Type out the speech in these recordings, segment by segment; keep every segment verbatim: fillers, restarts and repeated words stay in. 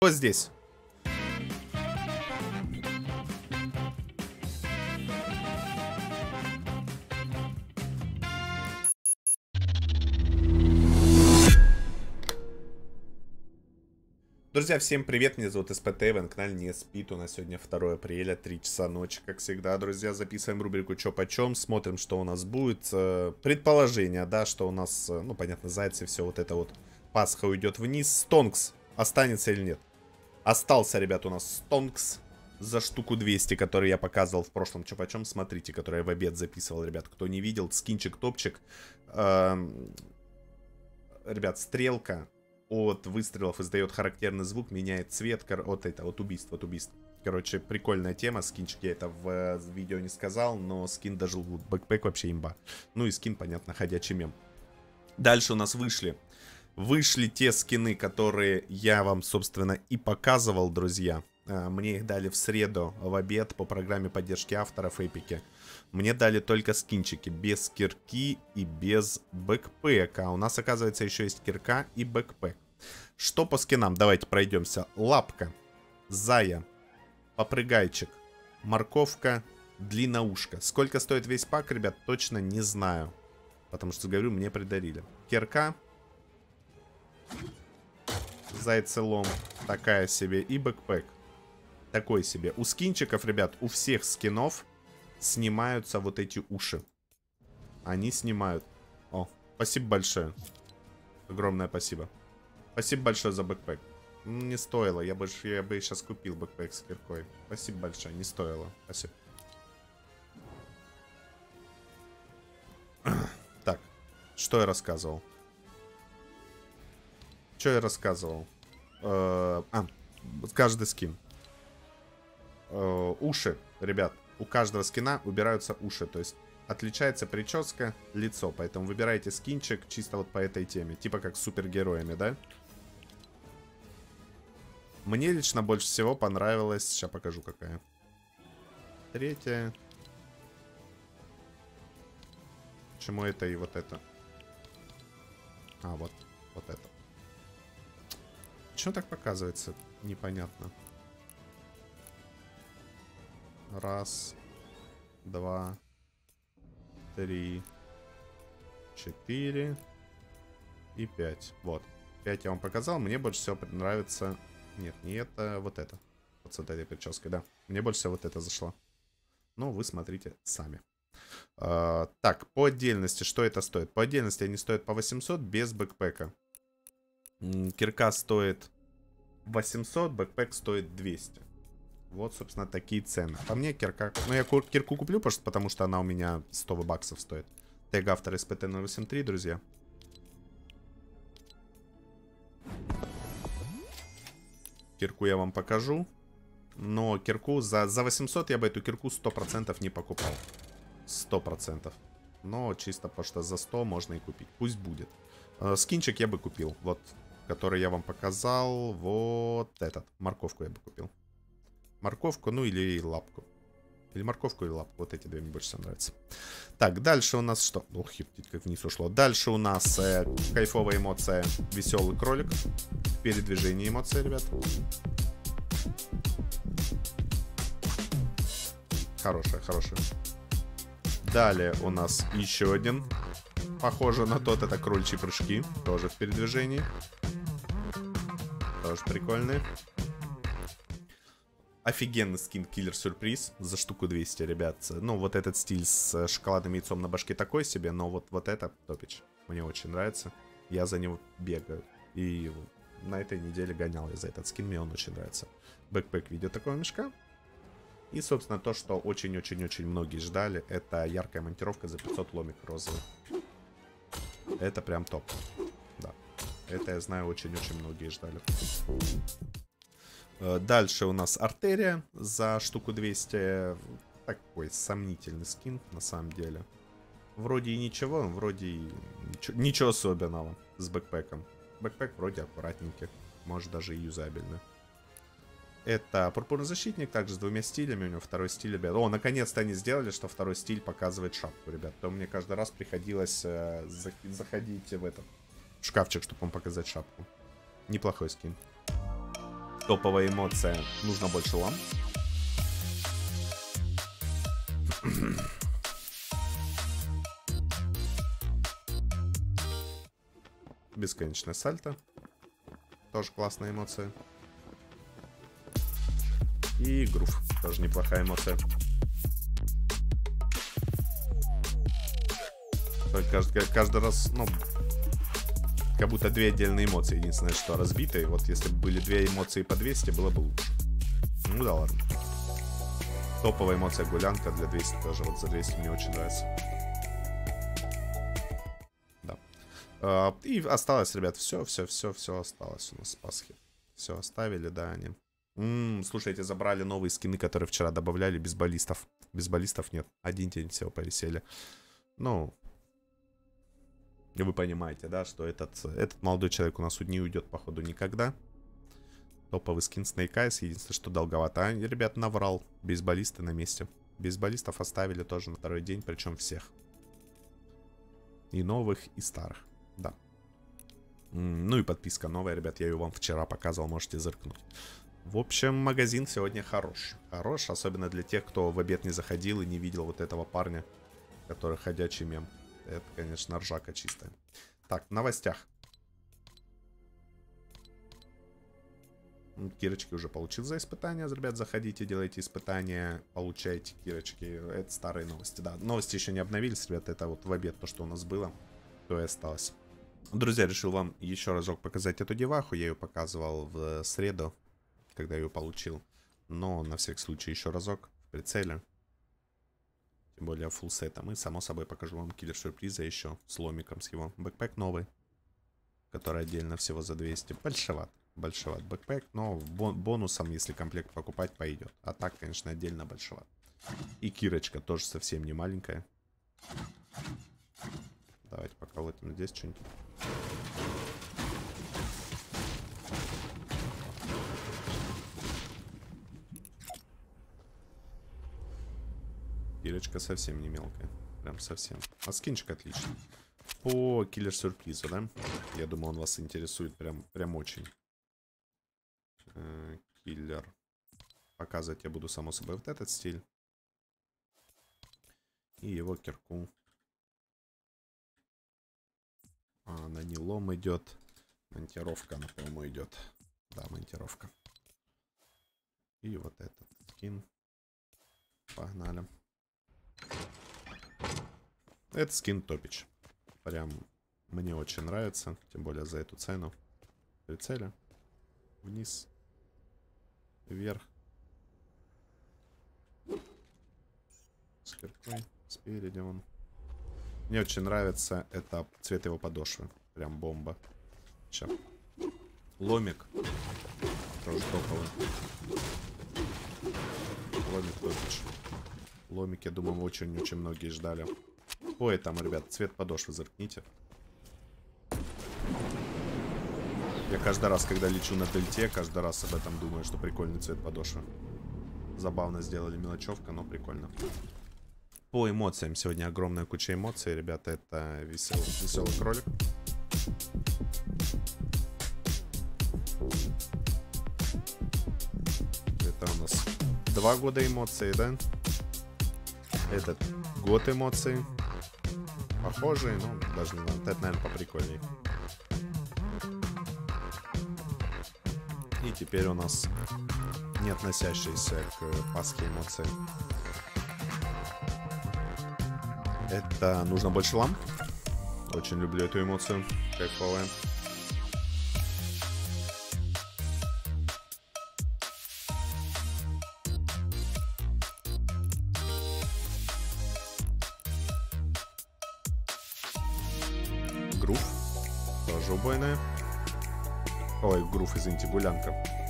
Кто здесь? Друзья, всем привет, меня зовут СПТ, вы на канале Не Спит. У нас сегодня второе апреля, три часа ночи, как всегда, друзья. Записываем рубрику «Чё почем», смотрим, что у нас будет. Предположение, да, что у нас, ну, понятно, зайцы, все вот это вот. Пасха уйдет вниз. Стонкс останется или нет? Остался, ребят, у нас Стонкс за штуку двести, который я показывал в прошлом «Чё почем». Смотрите, который я в обед записывал, ребят. Кто не видел, скинчик, топчик. Эм... Ребят, стрелка от выстрелов издает характерный звук, меняет цвет. Вот это, вот убийство, вот убийство. Короче, прикольная тема. Скинчик я это в видео не сказал, но скин дожил. Бэкпэк вообще имба. Ну и скин, понятно, ходячий мем. Дальше у нас вышли. Вышли те скины, которые я вам, собственно, и показывал, друзья. Мне их дали в среду в обед по программе поддержки авторов Эпики. Мне дали только скинчики, без кирки и без бэкпэка. У нас, оказывается, еще есть кирка и бэкпэк. Что по скинам? Давайте пройдемся. Лапка, зая, попрыгайчик, морковка, длинноушка. Сколько стоит весь пак, ребят, точно не знаю. Потому что, говорю, мне придарили. Кирка, зайцелом, такая себе, и бэкпэк. Такой себе. У скинчиков, ребят, у всех скинов снимаются вот эти уши. Они снимают. О, спасибо большое. Огромное спасибо. Спасибо большое за бэкпэк. Не стоило. Я бы, я бы сейчас купил бэкпэк с киркой. Спасибо большое. Не стоило. Спасибо. Так. Что я рассказывал? Что я рассказывал? Э, а, каждый скин. Э, уши, ребят. У каждого скина убираются уши. То есть отличается прическа, лицо. Поэтому выбирайте скинчик чисто вот по этой теме. Типа как с супергероями, да? Мне лично больше всего понравилось... Сейчас покажу какая. Третья. Почему это и вот это? А, вот. Вот это. Почему так показывается? Непонятно. Раз, два, три, четыре и пять. Вот. Пять я вам показал. Мне больше всего нравится... Нет, не это, вот это. Вот с этой прической, да. Мне больше всего вот это зашло. Ну, вы смотрите сами. А, так, по отдельности, что это стоит? По отдельности они стоят по восемьсот без бэкпэка. Кирка стоит восемьсот, бэкпэк стоит двести. Вот, собственно, такие цены. По мне кирка... Ну, я кирку куплю, просто потому что она у меня сто баксов стоит. Тег автора эс пэ тэ ноль восемь три, друзья. Кирку я вам покажу. Но кирку... За, за восемьсот я бы эту кирку сто процентов не покупал. сто процентов. Но чисто потому что за сто можно и купить. Пусть будет. Э, скинчик я бы купил. Вот, который я вам показал. Вот этот. Морковку я бы купил. Морковку, ну или лапку. Или морковку, или лапку. Вот эти две мне больше всего нравятся. Так, дальше у нас что? Ох, ебать, как вниз ушло. Дальше у нас э, кайфовая эмоция. Веселый кролик. Передвижение эмоции, ребят. Хорошая, хорошая. Далее у нас еще один. Похоже на тот. Это крольчьи прыжки. Тоже в передвижении. Тоже прикольный. Офигенный скин Киллер Сюрприз за штуку двести, ребят. Ну, вот этот стиль с шоколадным яйцом на башке такой себе, но вот, вот это топич. Мне очень нравится. Я за него бегаю. И на этой неделе гонял я за этот скин, мне он очень нравится. Бэкпэк в виде такого мешка. И, собственно, то, что очень-очень-очень многие ждали, это яркая монтировка за пятьсот ломик розовый. Это прям топ. Да. Это, я знаю, очень-очень многие ждали. Дальше у нас артерия за штуку двести. Такой сомнительный скин, на самом деле. Вроде и ничего, вроде и ничего, ничего особенного с бэкпэком. Бэкпэк вроде аккуратненький, может даже и юзабельный. Это пурпурный защитник, также с двумя стилями. У него второй стиль, ребят. О, наконец-то они сделали, что второй стиль показывает шапку, ребят. То мне каждый раз приходилось э, заходить в этот в шкафчик, чтобы вам показать шапку. Неплохой скин. Топовая эмоция. Нужно больше ламп. Бесконечное сальто. Тоже классная эмоция. И грув. Тоже неплохая эмоция. Только каждый, каждый раз, ну, как будто две отдельные эмоции. Единственное, что разбитые. Вот если бы были две эмоции по двести, было бы лучше. Ну да ладно. Топовая эмоция гулянка для двухсот тоже. Вот за двести мне очень нравится. Да. А, и осталось, ребят, все, все, все, все осталось у нас с Пасхи. Все оставили, да, они. М-м, слушайте, забрали новые скины, которые вчера добавляли без баллистов. Без баллистов нет. Один день всего повисели. Ну, вы понимаете, да, что этот, этот молодой человек у нас не уйдет, походу, никогда. Топовый скин Snake Eyes. Единственное, что долговато. А, ребят, наврал. Бейсболисты на месте. Бейсболистов оставили тоже на второй день, причем всех. И новых, и старых. Да. Ну и подписка новая, ребят. Я ее вам вчера показывал, можете зыркнуть. В общем, магазин сегодня хорош. Хорош, особенно для тех, кто в обед не заходил и не видел вот этого парня, который ходячий мем. Это, конечно, ржака чистая. Так, в новостях. Кирочки уже получил за испытания. Ребят, заходите, делайте испытания, получайте кирочки. Это старые новости. Да, новости еще не обновились, ребят. Это вот в обед то, что у нас было, то и осталось. Друзья, решил вам еще разок показать эту деваху. Я ее показывал в среду, когда ее получил. Но на всякий случай еще разок в прицеле. Тем более фуллсетом. И само собой покажу вам киллер сюрприза еще с ломиком с его. Бэкпэк новый, который отдельно всего за двести. Большеват. Большеват бэкпэк, но бон бонусом, если комплект покупать, пойдет. А так, конечно, отдельно большеват. И кирочка тоже совсем не маленькая. Давайте пока вот здесь что-нибудь. Кирочка совсем не мелкая. Прям совсем. А скинчик отличный. По киллер-сюрпризу, да? Я думаю, он вас интересует прям, прям очень. Э, киллер. Показывать я буду, само собой, вот этот стиль. И его кирку. А, на нилом идет. Монтировка, она, по-моему, идет. Да, монтировка. И вот этот скин. Погнали. Это скин топич. Прям мне очень нравится. Тем более за эту цену. Прицеля. Вниз. Вверх. С киркой. Спереди он. Мне очень нравится это цвет его подошвы. Прям бомба. Сейчас. Ломик. Тоже топовый. Ломик топич. Ломик, я думаю, очень-очень многие ждали. Ой, там, ребят, цвет подошвы зыркните. Я каждый раз, когда лечу на дельте, каждый раз об этом думаю, что прикольный цвет подошвы. Забавно сделали, мелочевка, но прикольно. По эмоциям. Сегодня огромная куча эмоций, ребята. Это весел, веселый кролик. Это у нас два года эмоций, да? Этот год эмоций. Похожие, но даже не надо. Это, наверное, поприкольней. И теперь у нас не относящиеся к Пасхе эмоции. Это нужно больше ламп. Очень люблю эту эмоцию. Кайфовая. Грув. Тоже убойная. Ой, грув, извините, гулянка.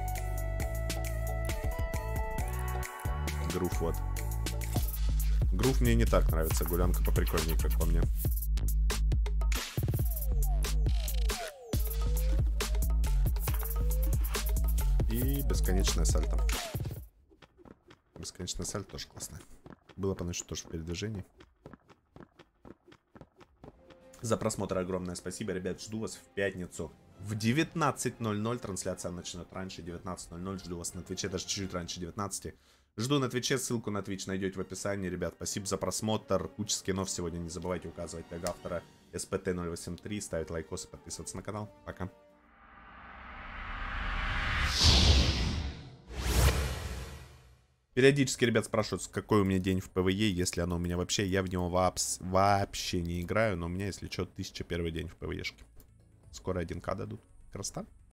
Грув, вот. Грув мне не так нравится. Гулянка поприкольнее, как по мне. И бесконечное сальто. Бесконечное сальто тоже классное. Было поначалу тоже в передвижении. За просмотр огромное спасибо, ребят. Жду вас в пятницу В девятнадцать ноль ноль трансляция начнет раньше, девятнадцать ноль ноль. Жду вас на Твиче, даже чуть-чуть раньше девятнадцати. Жду на Твиче, ссылку на Twitch найдете в описании, ребят. Спасибо за просмотр. Куча скинов сегодня. Не забывайте указывать тег автора эс пэ тэ ноль восемь три, ставить лайкосы, подписываться на канал. Пока. Периодически, ребят, спрашивают, какой у меня день в пэ вэ е, если оно у меня вообще. Я в него воапс, вообще не играю, но у меня, если что, тысяча первый день в пэ вэ ешке. Скоро один ка дадут. Красота.